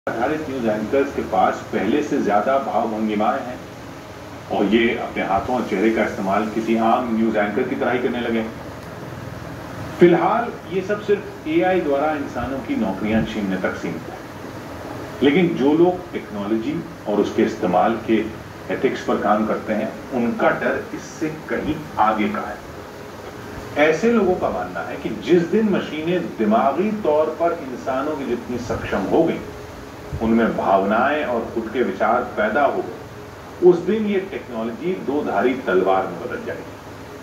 आधारित news anchors के पास पहले से ज्यादा भाव भंगिमाएं हैं और ये अपने हाथों और चेहरे का इस्तेमाल किसी आम न्यूज एंकर की तरह ही करने लगे। फिलहाल ये सब सिर्फ एआई द्वारा इंसानों की नौकरियां छीनने तक सीमित है, लेकिन जो लोग टेक्नोलॉजी और उसके इस्तेमाल के एथिक्स पर काम करते हैं उनका डर इससे कहीं आगे का है। ऐसे लोगों का मानना है कि जिस दिन मशीनें दिमागी तौर पर इंसानों की जितनी सक्षम हो गई, उनमें भावनाएं और खुद के विचार पैदा हो गए, उस दिन ये टेक्नोलॉजी दो धारी तलवार में बदल जाएगी।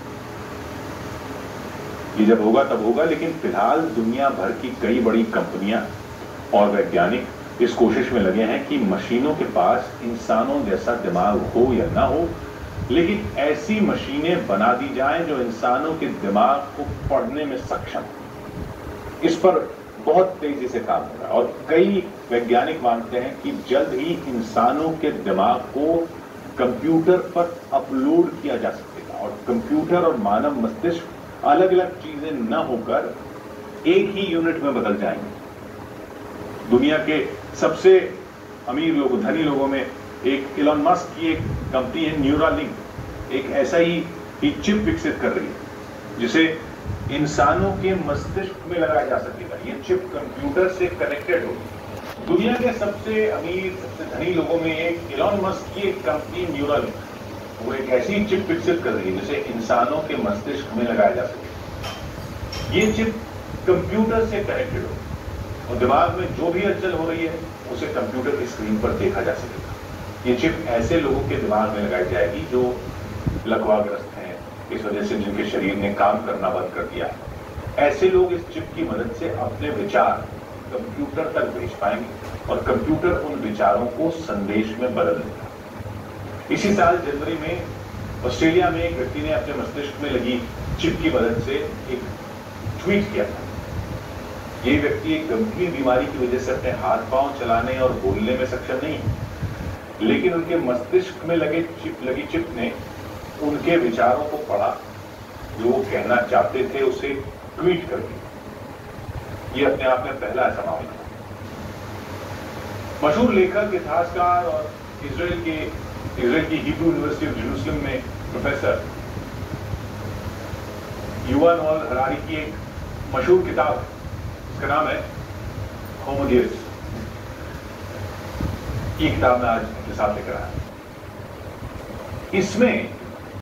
ये जब होगा तब होगा, लेकिन फिलहाल दुनिया भर की कई बड़ी कंपनियां और वैज्ञानिक इस कोशिश में लगे हैं कि मशीनों के पास इंसानों जैसा दिमाग हो या ना हो, लेकिन ऐसी मशीनें बना दी जाएं जो इंसानों के दिमाग को पढ़ने में सक्षम हो। इस पर बहुत तेजी से काम हो रहा है और कई वैज्ञानिक मानते हैं कि जल्द ही इंसानों के दिमाग को कंप्यूटर पर अपलोड किया जा सकेगा और कंप्यूटर और मानव मस्तिष्क अलग अलग चीजें न होकर एक ही यूनिट में बदल जाएंगे। दुनिया के सबसे अमीर लोगों, धनी लोगों में एक इलॉन मस्क की एक कंपनी है न्यूरालिंक, एक ऐसा ही चिप विकसित कर रही है जिसे इंसानों के मस्तिष्क में लगाया जा सकेगा। ये चिप कंप्यूटर से कनेक्टेड होगी। दुनिया के सबसे अमीर, सबसे धनी लोगों में एक इलॉन मस्क की एक कंपनी न्यूरालिंक, वो एक ऐसी चिप विकसित कर रही है जिसे इंसानों के मस्तिष्क में लगाया जा सकेगा। ये चिप कंप्यूटर से कनेक्टेड होगी और दिमाग में जो भी हलचल हो रही है उसे कंप्यूटर की स्क्रीन पर देखा जा सकेगा। ये चिप ऐसे लोगों के दिमाग में लगाई जाएगी जो लकवाग्रस्त हैं, इस वजह से जिनके शरीर ने काम करना बंद कर दिया है। ऐसे लोग इस चिप की मदद से अपने विचार कंप्यूटर तक भेज पाएंगे और कंप्यूटर उन विचारों को संदेश में बदल देगा। इसी साल जनवरी में ऑस्ट्रेलिया में एक व्यक्ति ने अपने मस्तिष्क में लगी चिप की मदद से एक ट्वीट किया था। ये व्यक्ति एक गंभीर बीमारी की वजह से अपने हाथ पांव चलाने और बोलने में सक्षम नहीं है, लेकिन उनके मस्तिष्क में लगी चिप ने उनके विचारों को पढ़ा, जो वो कहना चाहते थे उसे ट्वीट कर दिया। ये अपने आप में पहला ऐसा मामला था। मशहूर लेखक, इतिहासकार और इजराइल की हिब्रू यूनिवर्सिटी ऑफ जेरूसलम में प्रोफेसर युval नोआ हरारी की एक मशहूर किताब है, इसका नाम है होमो डेउस। ये किताब मैं आज आपके साथ लेकर आया। इसमें